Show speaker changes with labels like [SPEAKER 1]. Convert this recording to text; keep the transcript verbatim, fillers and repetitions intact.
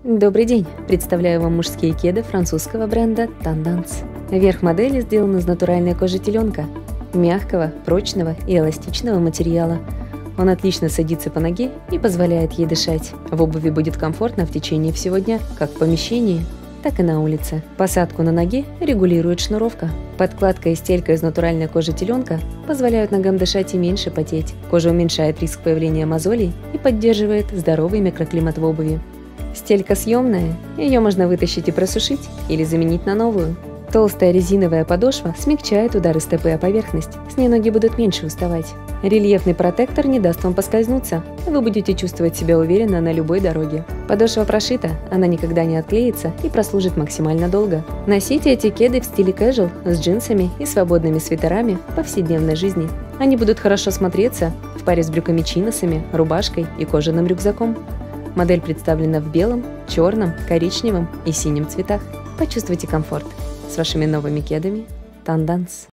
[SPEAKER 1] Добрый день! Представляю вам мужские кеды французского бренда Tendance. Верх модели сделан из натуральной кожи теленка, мягкого, прочного и эластичного материала. Он отлично садится по ноге и позволяет ей дышать. В обуви будет комфортно в течение всего дня, как в помещении, так и на улице. Посадку на ноге регулирует шнуровка. Подкладка и стелька из натуральной кожи теленка позволяют ногам дышать и меньше потеть. Кожа уменьшает риск появления мозолей и поддерживает здоровый микроклимат в обуви. Стелька съемная, ее можно вытащить и просушить или заменить на новую. Толстая резиновая подошва смягчает удары стопы о поверхность, с ней ноги будут меньше уставать. Рельефный протектор не даст вам поскользнуться, вы будете чувствовать себя уверенно на любой дороге. Подошва прошита, она никогда не отклеится и прослужит максимально долго. Носите эти кеды в стиле casual с джинсами и свободными свитерами в повседневной жизни. Они будут хорошо смотреться в паре с брюками-чиносами, рубашкой и кожаным рюкзаком. Модель представлена в белом, черном, коричневом и синем цветах. Почувствуйте комфорт с вашими новыми кедами Tendance.